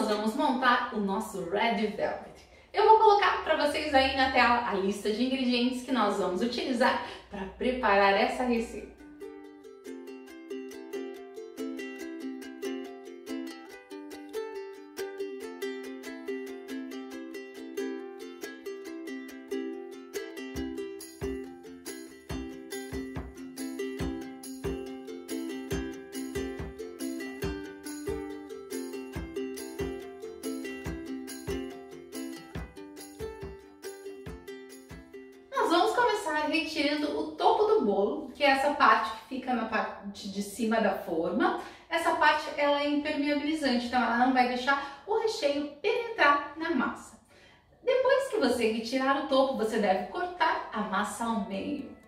nós vamos montar o nosso Red Velvet. Eu vou colocar para vocês aí na tela a lista de ingredientes que nós vamos utilizar para preparar essa receita. Nós vamos começar retirando o topo do bolo, que é essa parte que fica na parte de cima da forma. Essa parte ela é impermeabilizante, então ela não vai deixar o recheio penetrar na massa. Depois que você retirar o topo, você deve cortar a massa ao meio.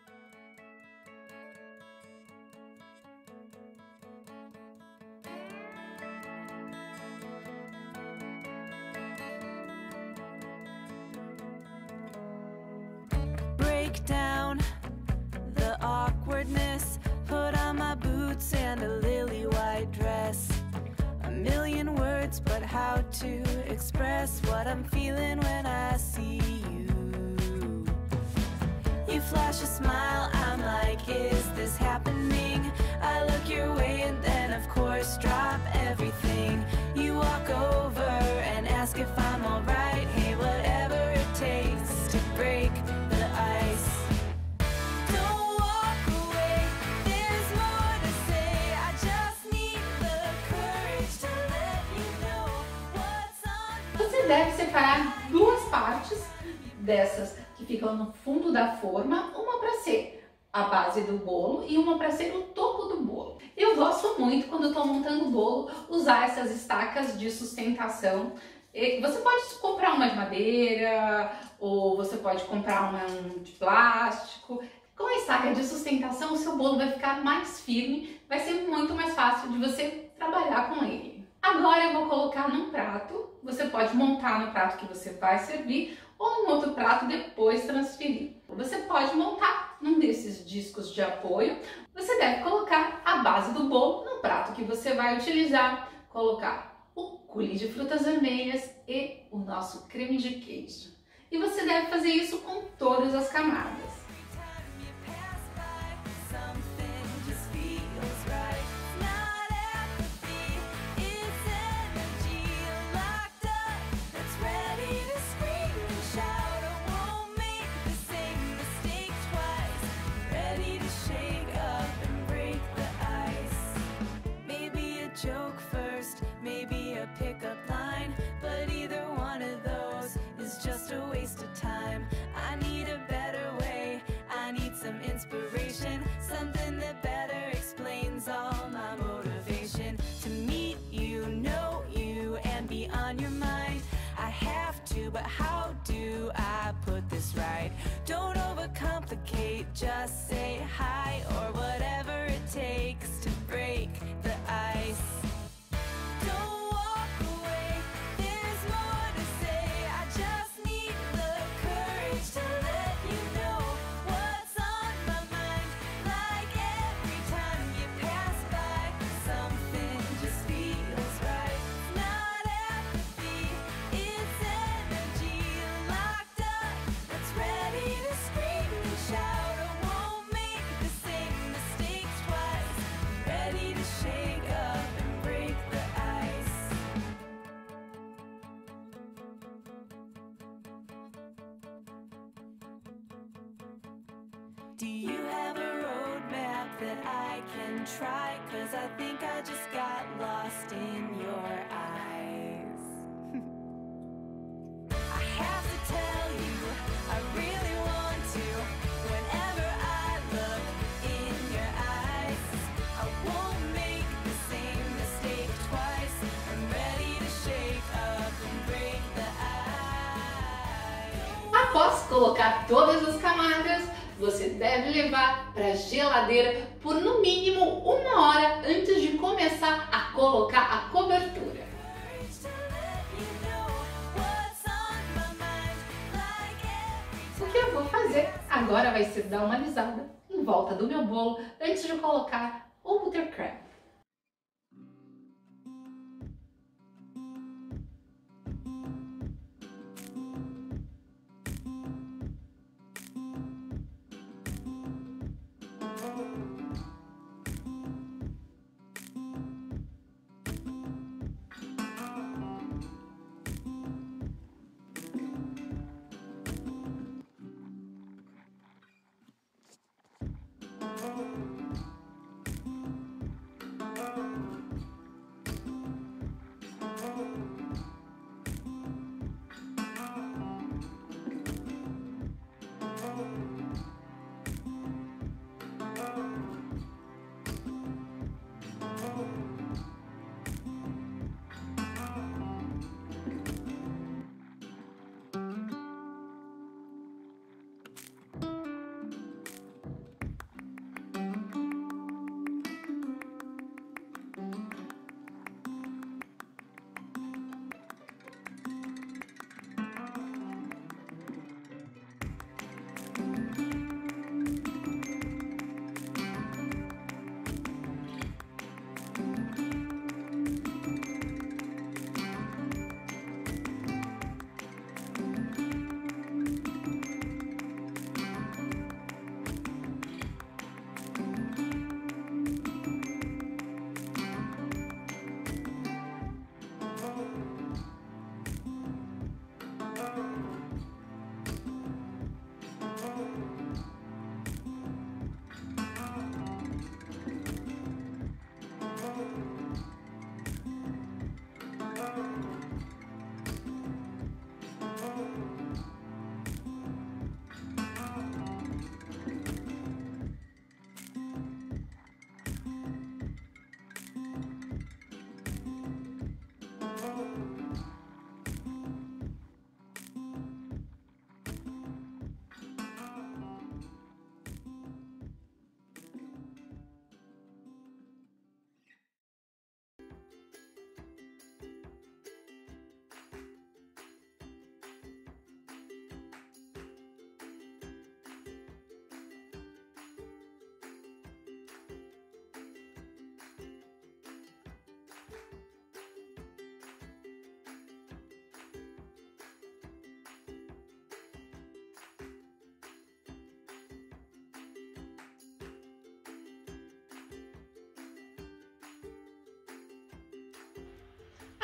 Down the awkwardness, put on my boots and a lily white dress. A million words, but how to express what I'm feeling when I see you. You flash a smile, I'm like, is this happening? I look your way and then of course drop everything. You walk over and ask if I'm alright. Hey, whatever it takes to break the ice. Don't walk away, there's more to say. I just need the courage to let you know what's on. Você deve separar duas partes dessas que ficam no fundo da forma, uma para ser a base do bolo e uma para ser o topo do bolo. Eu gosto muito, quando estou montando o bolo, usar essas estacas de sustentação. Você pode comprar uma de madeira ou você pode comprar uma de plástico. Com a estaca de sustentação, o seu bolo vai ficar mais firme, vai ser muito mais fácil de você trabalhar com ele. Agora eu vou colocar num prato, você pode montar no prato que você vai servir ou em outro prato depois transferir. Você pode montar num desses discos de apoio. Você deve colocar a base do bolo no prato que você vai utilizar, colocar o coulis de frutas vermelhas e o nosso creme de queijo. E você deve fazer isso com todas as camadas. Joke first, maybe a pickup line, but either one of those is just a waste of time. I need a better way, I need some inspiration, something that better explains all my motivation. To meet you, know you, and be on your mind, I have to, but how do I put this right? Don't overcomplicate, just say hi or whatever it takes to break the ice. Don't walk away, there's more to say. I just need the courage to let you know what's on my mind. Like every time you pass by, something just feels right. Not apathy, it's energy locked up that's ready to scream and shout. I won't make the same mistakes twice. Ready to shake up and break the ice. Do you have a roadmap that I can try? 'Cause I think I just got lost in your eyes. I have to tell you, I really want to. Whenever I look in your eyes, I won't make the same mistake twice. I'm ready to shake up and break the ice. Após colocar todas as camadas, você deve levar para a geladeira por no mínimo 1 hora antes de começar a colocar a cobertura. O que eu vou fazer agora vai ser dar uma alisada em volta do meu bolo antes de colocar o buttercream.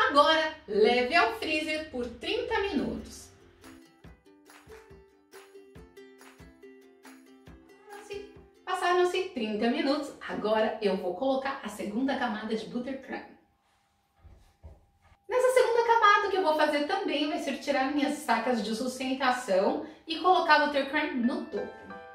Agora, leve ao freezer por 30 minutos. Passaram-se 30 minutos, agora eu vou colocar a segunda camada de buttercream. Nessa segunda camada, o que eu vou fazer também vai ser tirar minhas sacas de sustentação e colocar buttercream no topo.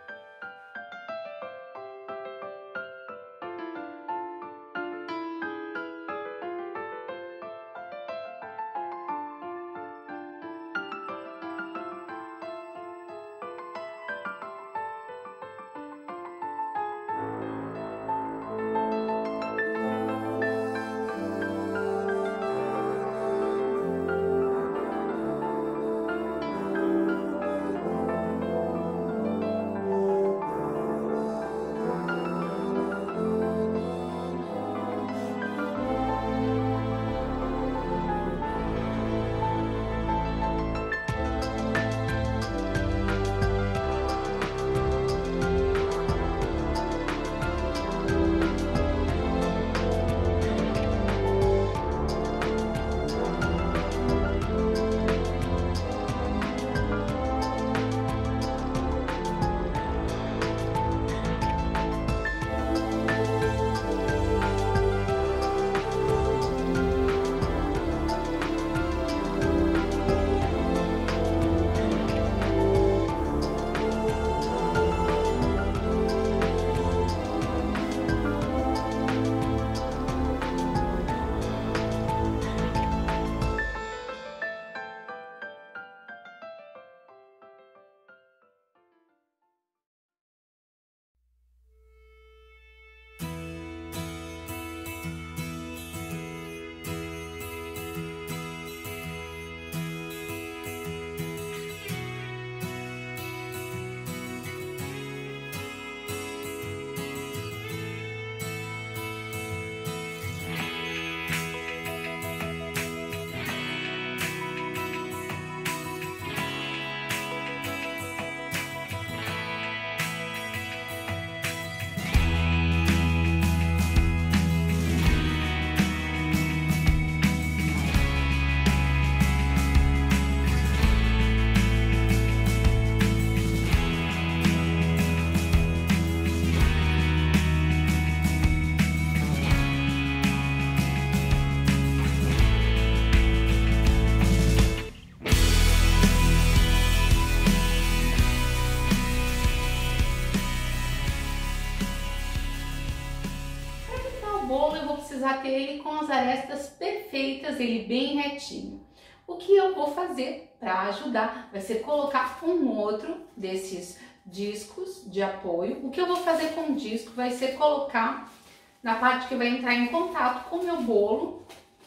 Bolo eu vou precisar ter ele com as arestas perfeitas, ele bem retinho. O que eu vou fazer para ajudar vai ser colocar um outro desses discos de apoio. O que eu vou fazer com o disco vai ser colocar na parte que vai entrar em contato com o meu bolo,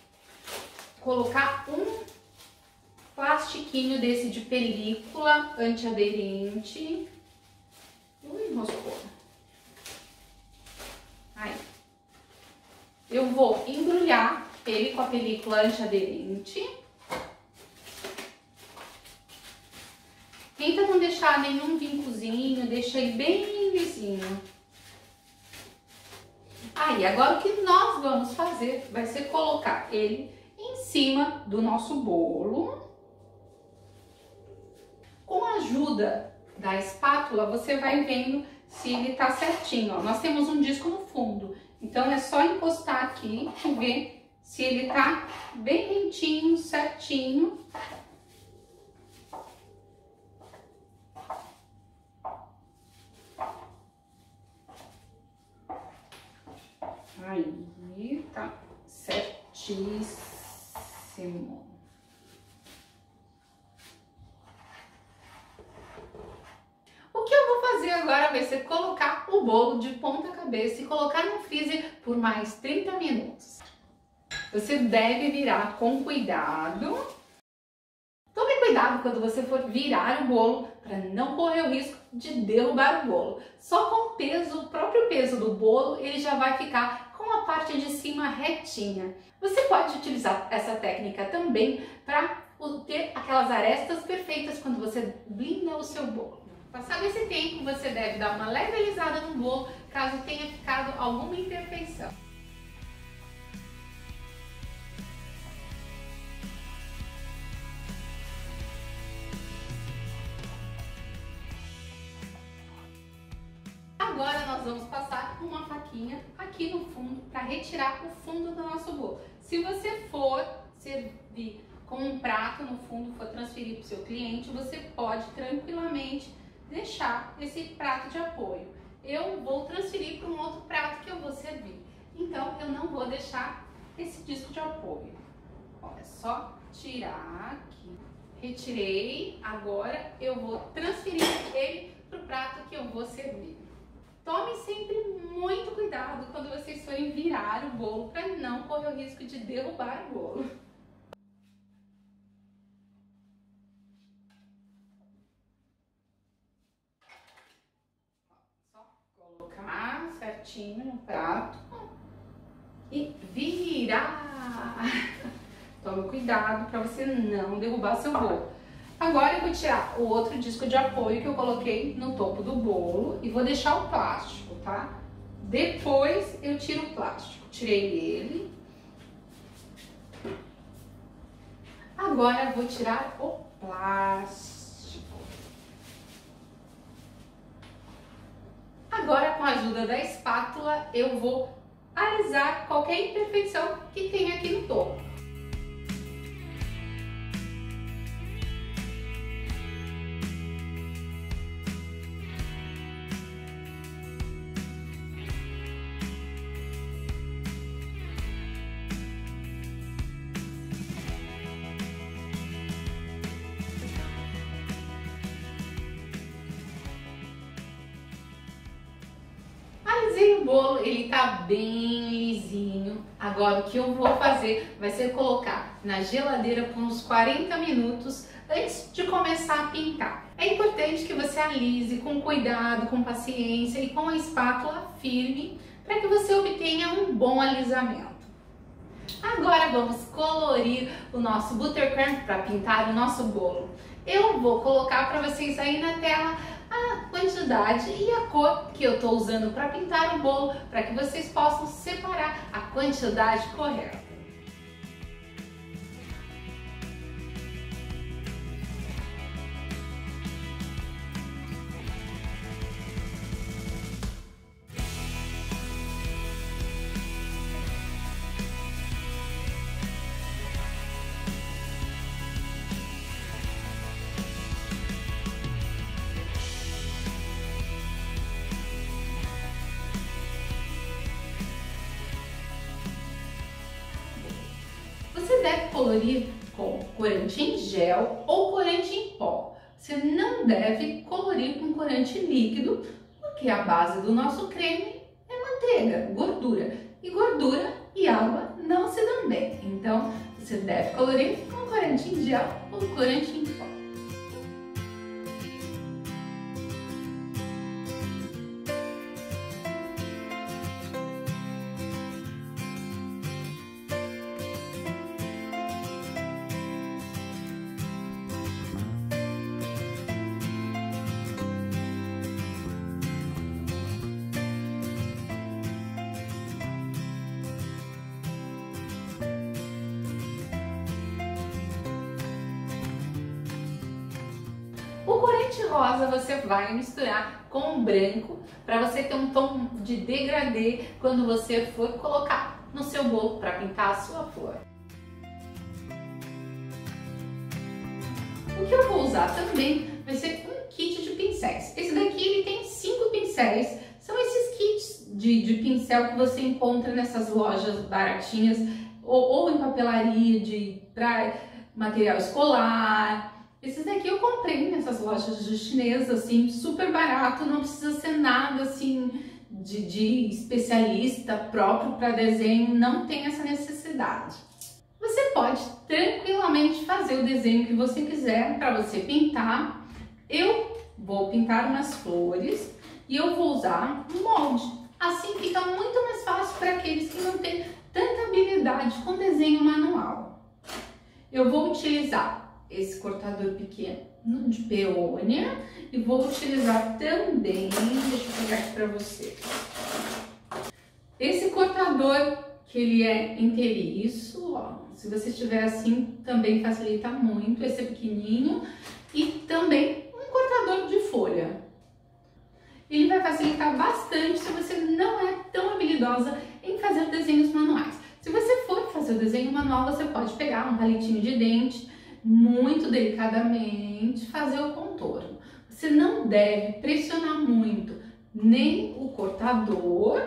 colocar um plastiquinho desse de película antiaderente. Ui, enroscou. Aí. Eu vou embrulhar ele com a película antiaderente. Tenta não deixar nenhum vincozinho, deixa ele bem lisinho. Aí, agora o que nós vamos fazer vai ser colocar ele em cima do nosso bolo. Com a ajuda da espátula, você vai vendo se ele tá certinho, ó. Nós temos um disco no fundo. Então, é só encostar aqui e ver se ele tá bem rentinho, certinho. Aí, tá certíssimo. O que eu vou fazer agora vai ser colocar o bolo de ponta cabeça e colocar no freezer por mais 30 minutos. Você deve virar com cuidado. Tome cuidado quando você for virar o bolo para não correr o risco de derrubar o bolo. Só com o peso, o próprio peso do bolo, ele já vai ficar com a parte de cima retinha. Você pode utilizar essa técnica também para ter aquelas arestas perfeitas quando você blinda o seu bolo. Passado esse tempo, você deve dar uma leve alisada no bolo, caso tenha ficado alguma imperfeição. espatulinha aqui no fundo para retirar o fundo do nosso bolo. Se você for servir com um prato no fundo, for transferir para o seu cliente, você pode tranquilamente deixar esse prato de apoio. Eu vou transferir para um outro prato que eu vou servir, então eu não vou deixar esse disco de apoio. Ó, é só tirar aqui. Retirei, agora eu vou transferir ele para o prato que eu vou servir. Tome sempre muito cuidado quando vocês forem virar o bolo para não correr o risco de derrubar o bolo. Só colocar certinho no prato e virar. Tome cuidado para você não derrubar seu bolo. Agora eu vou tirar o outro disco de apoio que eu coloquei no topo do bolo e vou deixar o plástico, tá? Depois eu tiro o plástico. Tirei ele. Agora eu vou tirar o plástico. Agora, com a ajuda da espátula, eu vou alisar qualquer imperfeição que tem aqui no topo. Alisei o bolo, ele tá bem lisinho. Agora o que eu vou fazer vai ser colocar na geladeira por uns 40 minutos antes de começar a pintar. É importante que você alise com cuidado, com paciência e com a espátula firme para que você obtenha um bom alisamento. Agora vamos colorir o nosso buttercream para pintar o nosso bolo. Eu vou colocar para vocês aí na tela a quantidade e a cor que eu estou usando para pintar o bolo, para que vocês possam separar a quantidade correta. Você deve colorir com corante em gel ou corante em pó. Você não deve colorir com corante líquido, porque a base do nosso creme é manteiga, gordura. E gordura e água não se dão bem. Então, você deve colorir com corante em gel ou corante em pó. O corante rosa você vai misturar com o branco para você ter um tom de degradê quando você for colocar no seu bolo para pintar a sua flor. O que eu vou usar também vai ser um kit de pincéis. Esse daqui ele tem 5 pincéis. São esses kits de pincel que você encontra nessas lojas baratinhas ou em papelaria para material escolar. Esses daqui eu comprei nessas lojas de chinesas, assim, super barato, não precisa ser nada assim de especialista próprio para desenho, não tem essa necessidade. Você pode tranquilamente fazer o desenho que você quiser para você pintar. Eu vou pintar umas flores e eu vou usar um molde. Assim fica muito mais fácil para aqueles que não têm tanta habilidade com desenho manual. Eu vou utilizar esse cortador pequeno de peônia e vou utilizar também, deixa eu pegar aqui para você, esse cortador que ele é inteiriço, ó, se você tiver assim também facilita muito, esse é pequenininho, e também um cortador de folha. Ele vai facilitar bastante se você não é tão habilidosa em fazer desenhos manuais. Se você for fazer o desenho manual, você pode pegar um palitinho de dente, muito delicadamente fazer o contorno. Você não deve pressionar muito nem o cortador,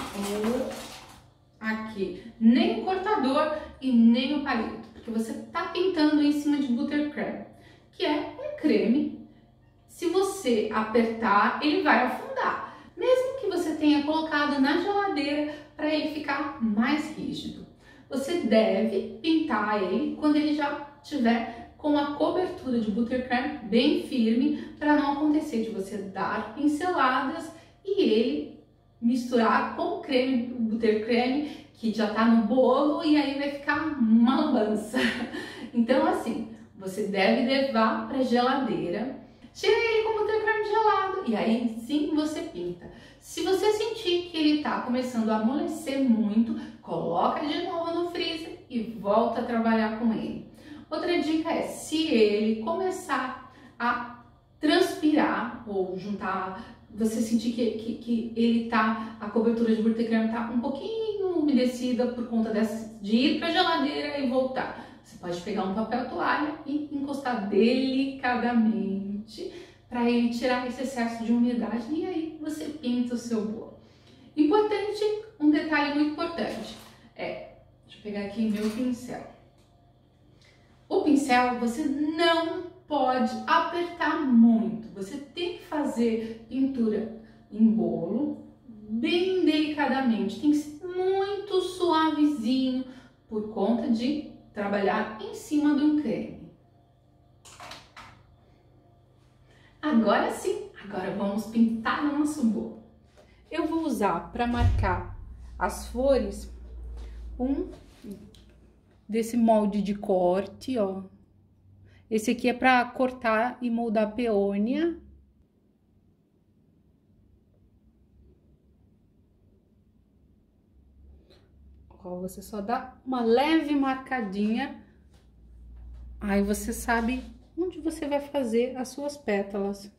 aqui, nem o cortador e nem o palito, porque você está pintando em cima de buttercream, que é um creme. Se você apertar, ele vai afundar, mesmo que você tenha colocado na geladeira para ele ficar mais rígido. Você deve pintar ele quando ele já estiver com a cobertura de buttercream bem firme, para não acontecer de você dar pinceladas e ele misturar com o creme, o buttercream, que já está no bolo, e aí vai ficar uma lambança. Então assim, você deve levar para a geladeira, tira ele com o buttercream gelado e aí sim você pinta. Se você sentir que ele está começando a amolecer muito, coloca de novo no freezer e volta a trabalhar com ele. Outra dica é, se ele começar a transpirar ou juntar, você sentir que ele tá, a cobertura de buttercream tá um pouquinho umedecida por conta de ir para a geladeira e voltar. Você pode pegar um papel toalha e encostar delicadamente para ele tirar esse excesso de umidade e aí você pinta o seu bolo. Importante, um detalhe muito importante deixa eu pegar aqui meu pincel. O pincel você não pode apertar muito, você tem que fazer pintura em bolo bem delicadamente, tem que ser muito suavezinho por conta de trabalhar em cima de um creme. Agora sim, agora vamos pintar o nosso bolo. Eu vou usar para marcar as flores desse molde de corte, ó. Esse aqui é para cortar e moldar peônia. Ó, você só dá uma leve marcadinha, aí você sabe onde você vai fazer as suas pétalas.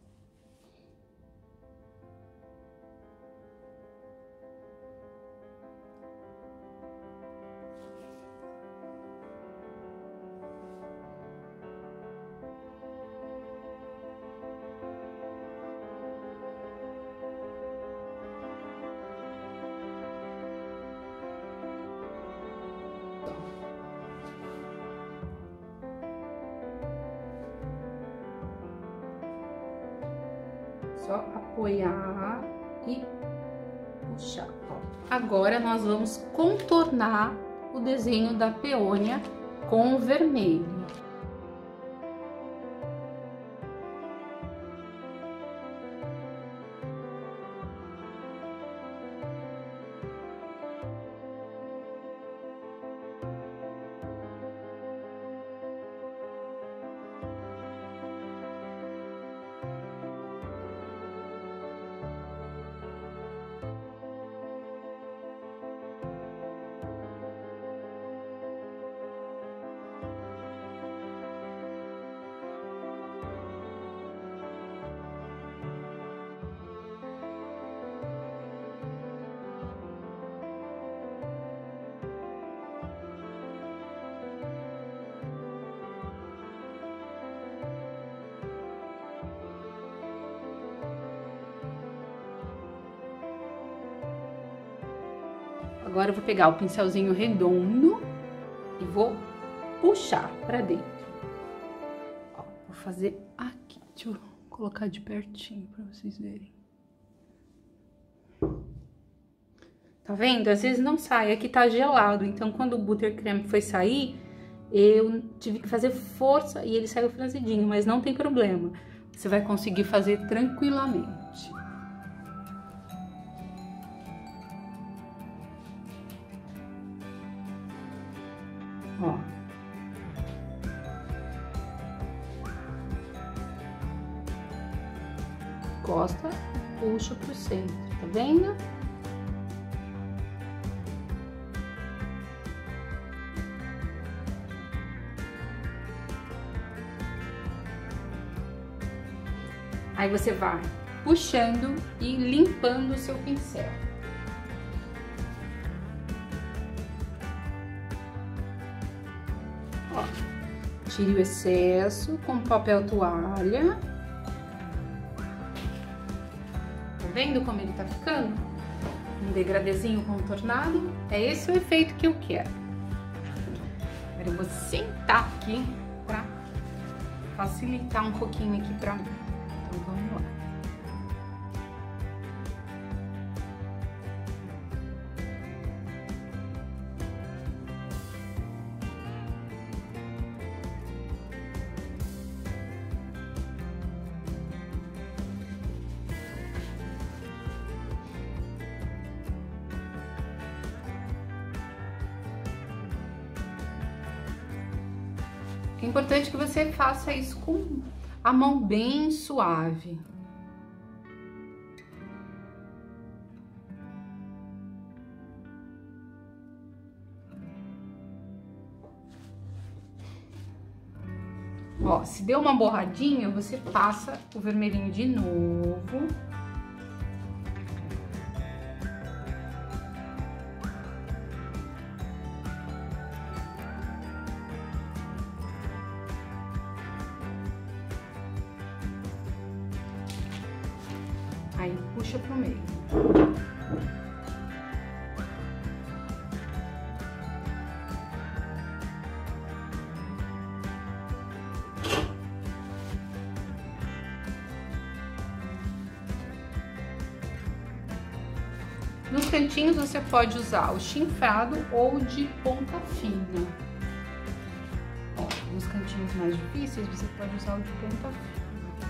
Só apoiar e puxar. Agora nós vamos contornar o desenho da peônia com o vermelho. Agora eu vou pegar o pincelzinho redondo e vou puxar pra dentro. Ó, vou fazer aqui, deixa eu colocar de pertinho pra vocês verem. Tá vendo? Às vezes não sai, aqui tá gelado, então quando o buttercream foi sair, eu tive que fazer força e ele saiu franzidinho, mas não tem problema. Você vai conseguir fazer tranquilamente. Ó. Encosta, puxa pro centro, tá vendo? Aí você vai puxando e limpando o seu pincel. Ó, tire o excesso com papel toalha. Tá vendo como ele tá ficando? Um degradezinho contornado. É esse o efeito que eu quero. Agora eu vou sentar aqui pra facilitar um pouquinho aqui pra mim. Então vamos lá. É importante que você faça isso com a mão bem suave. Ó, se deu uma borradinha, você passa o vermelhinho de novo. Aí puxa pro meio. Nos cantinhos você pode usar o chinfrado ou de ponta fina. Ó, nos cantinhos mais difíceis você pode usar o de ponta fina.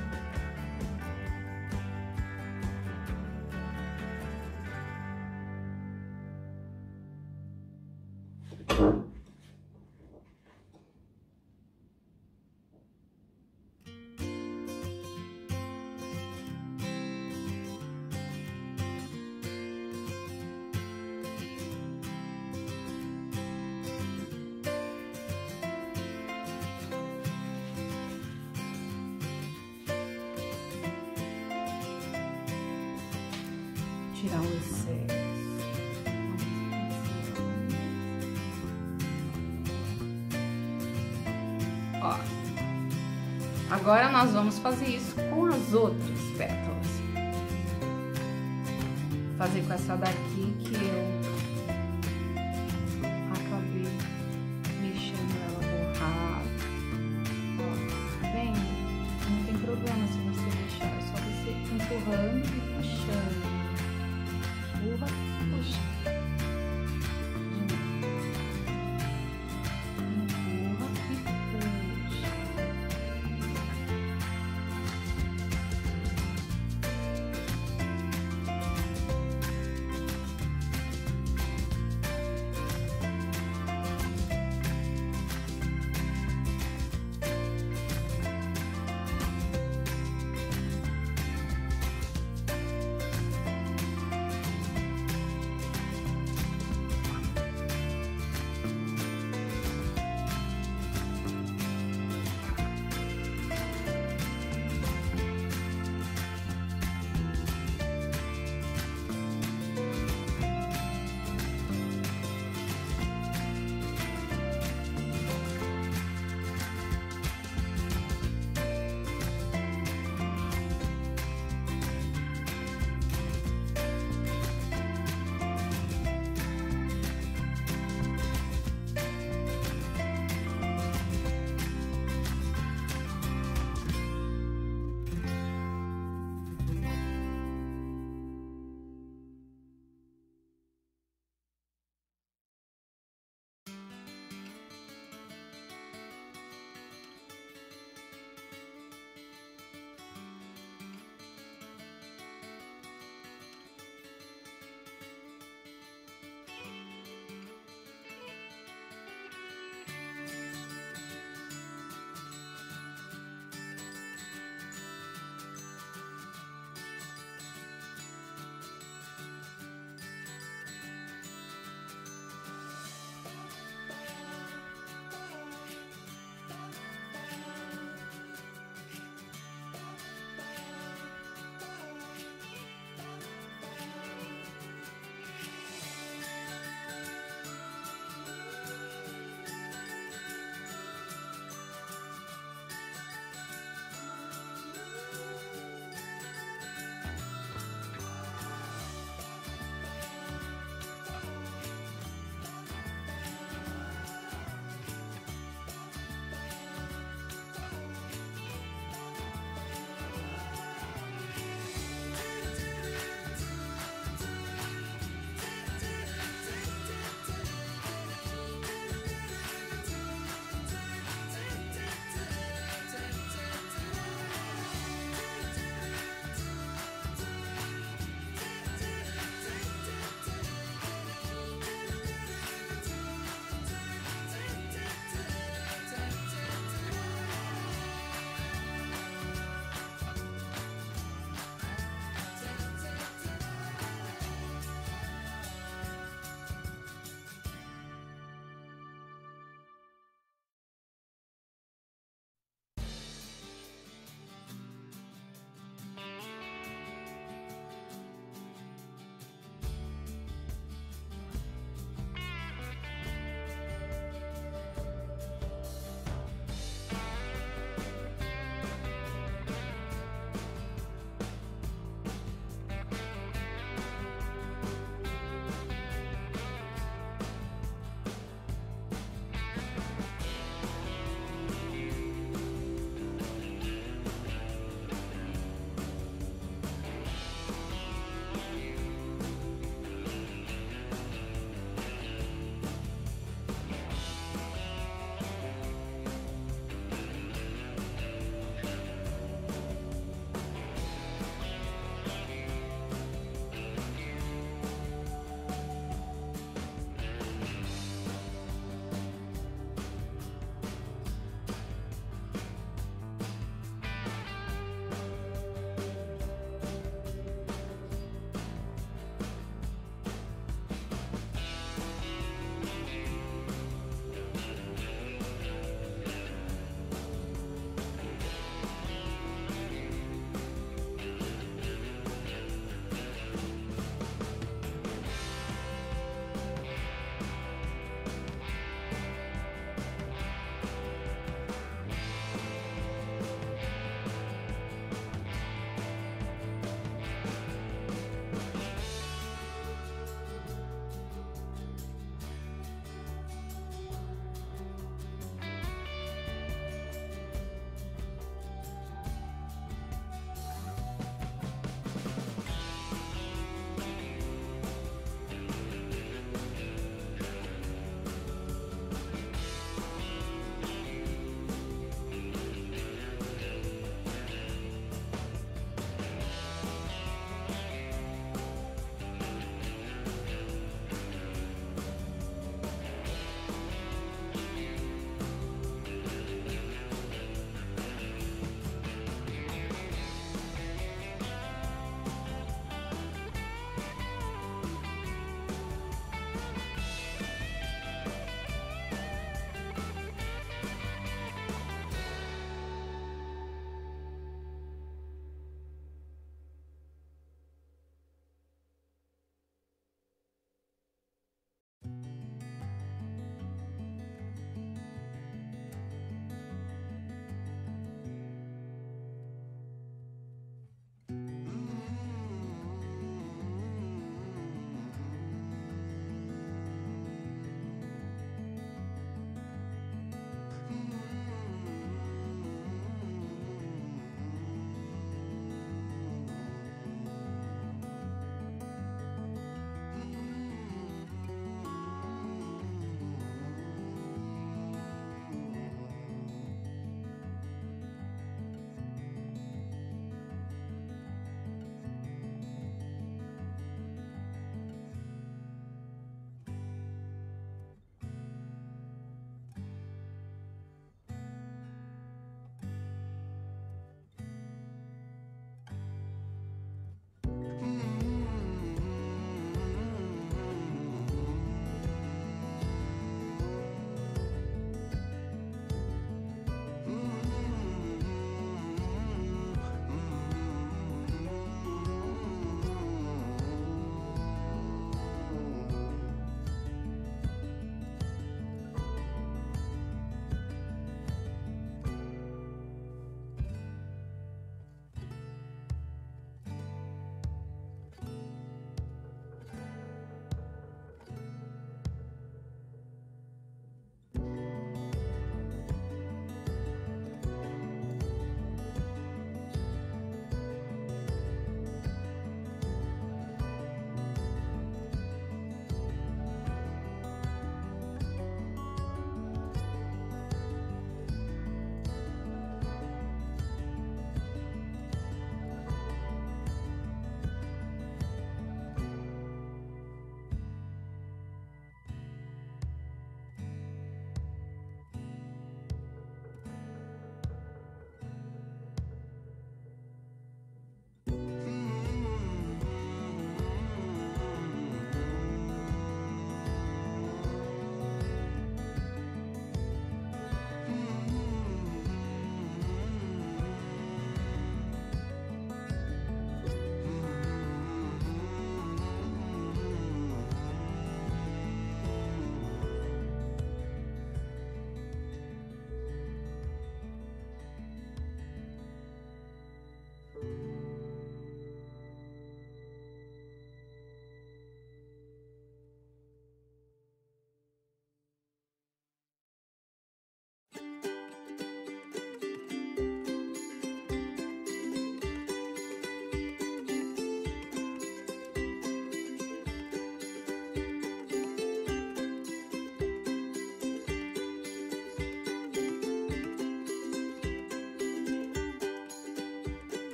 Tirar o excesso. Ó, agora nós vamos fazer isso com as outras pétalas. Vou fazer com essa daqui que eu acabei deixando ela borrada. Ó, tá vendo? Não tem problema se você deixar, é só você empurrando e puxando. Empurra, puxa.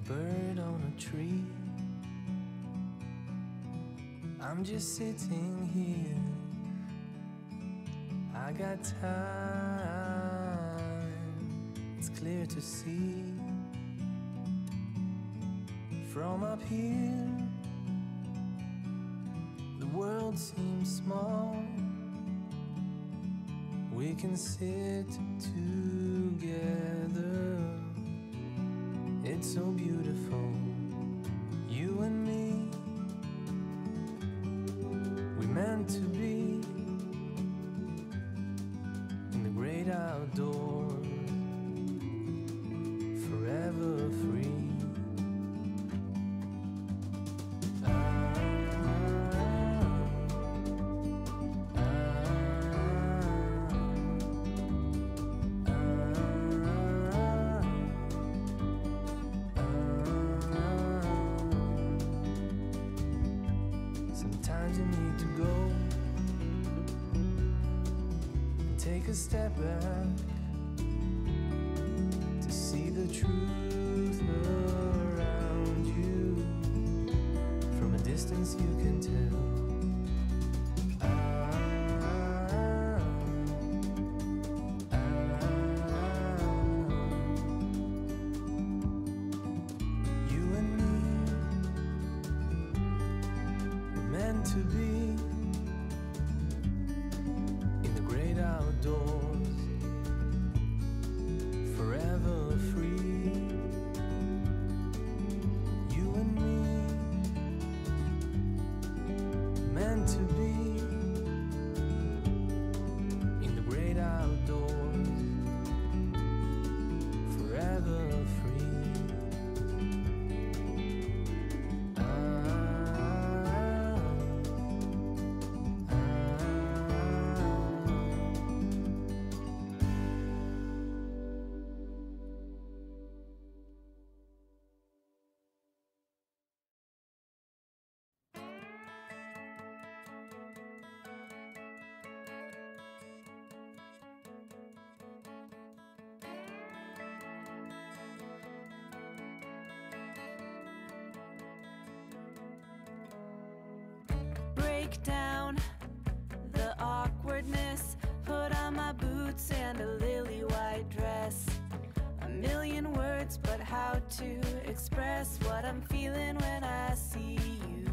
bird on a tree. I'm just sitting here. I got time, it's clear to see. From up here, the world seems small. We can sit together. It's so beautiful, you and me. We meant to be in the great outdoors, forever free. Sometimes you need to go and take a step back to see the truth around you. From a distance you can tell. You and me were meant to be in the great outdoors, forever free. You and me, meant to be in the great outdoors, forever free. Break down the awkwardness, put on my boots and a lily white dress. A million words, but how to express what I'm feeling when I see you.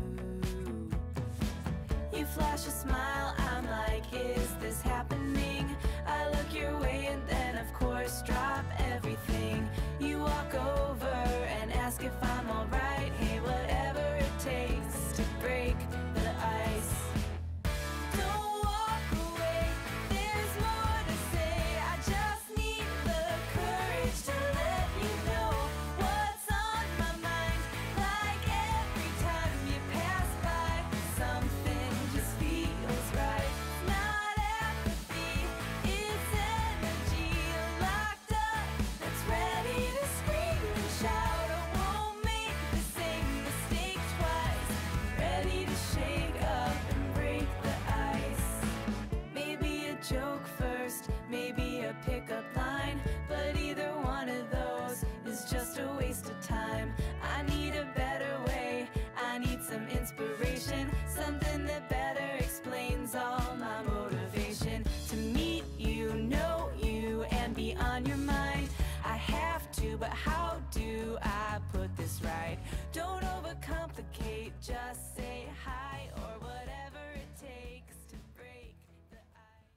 You flash a smile, I'm like, is this happening? I look your way and then of course drop everything. You walk over and ask if I'm alright. Hey, whatever it takes to break the ice. Don't walk away, there's more to say. I just need the courage to let you know what's on my mind. Like every time you pass by, something just feels right. Not apathy, it's energy locked up that's ready to scream and shout. I won't make the same mistake twice. Ready to shake up and break the ice. Maybe a joke first, maybe a pickup line, but either one of those is just a waste of time. I need a better way, I need some inspiration, something that better explains all my motivation. To meet you, know you, and be on your mind. I have to, but how do I put this right? Don't overcomplicate, just say hi or whatever it takes to break the ice.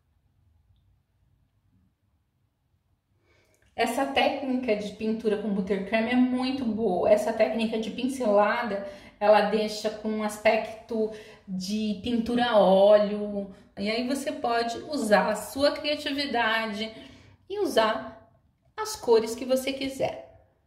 Essa técnica de pintura com buttercream é muito boa. Essa técnica de pincelada, ela deixa com um aspecto de pintura a óleo. E aí você pode usar a sua criatividade e usar as cores que você quiser.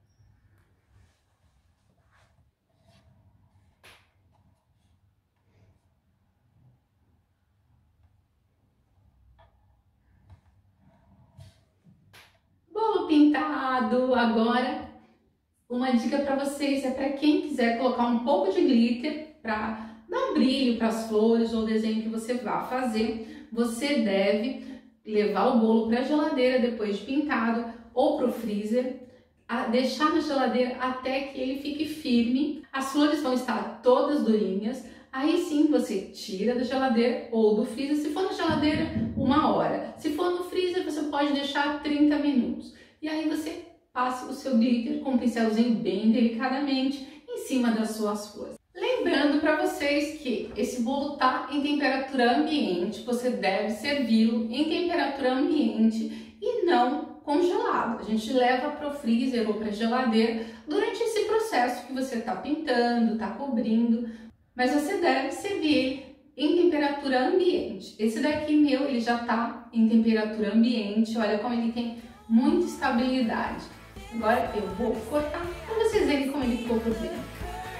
Bolo pintado. Agora, uma dica para vocês é para quem quiser colocar um pouco de glitter para dar um brilho para as flores ou desenho que você vá fazer. Você deve levar o bolo para a geladeira depois de pintado ou para o freezer deixar na geladeira até que ele fique firme. As flores vão estar todas durinhas. Aí sim você tira da geladeira ou do freezer. Se for na geladeira, 1 hora. Se for no freezer, você pode deixar 30 minutos. E aí você passa o seu glitter com um pincelzinho bem delicadamente em cima das suas flores. Lembrando para vocês que esse bolo está em temperatura ambiente, você deve servi-lo em temperatura ambiente e não congelado. A gente leva para o freezer ou para a geladeira durante esse processo que você está pintando, está cobrindo, mas você deve servir em temperatura ambiente. Esse daqui meu, ele já está em temperatura ambiente, olha como ele tem muita estabilidade. Agora eu vou cortar para vocês verem como ele ficou por dentro.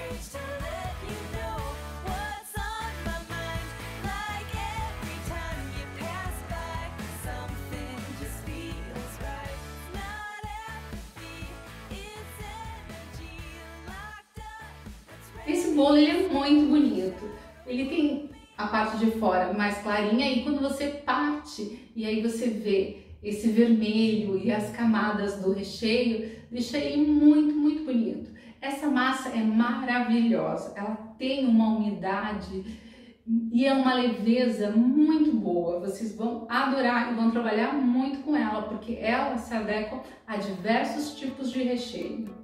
Esse bolo ele é muito bonito, ele tem a parte de fora mais clarinha e quando você parte e aí você vê esse vermelho e as camadas do recheio, deixa ele muito bonito. Essa massa é maravilhosa, ela tem uma umidade e é uma leveza muito boa. Vocês vão adorar e vão trabalhar muito com ela, porque ela se adequa a diversos tipos de recheio.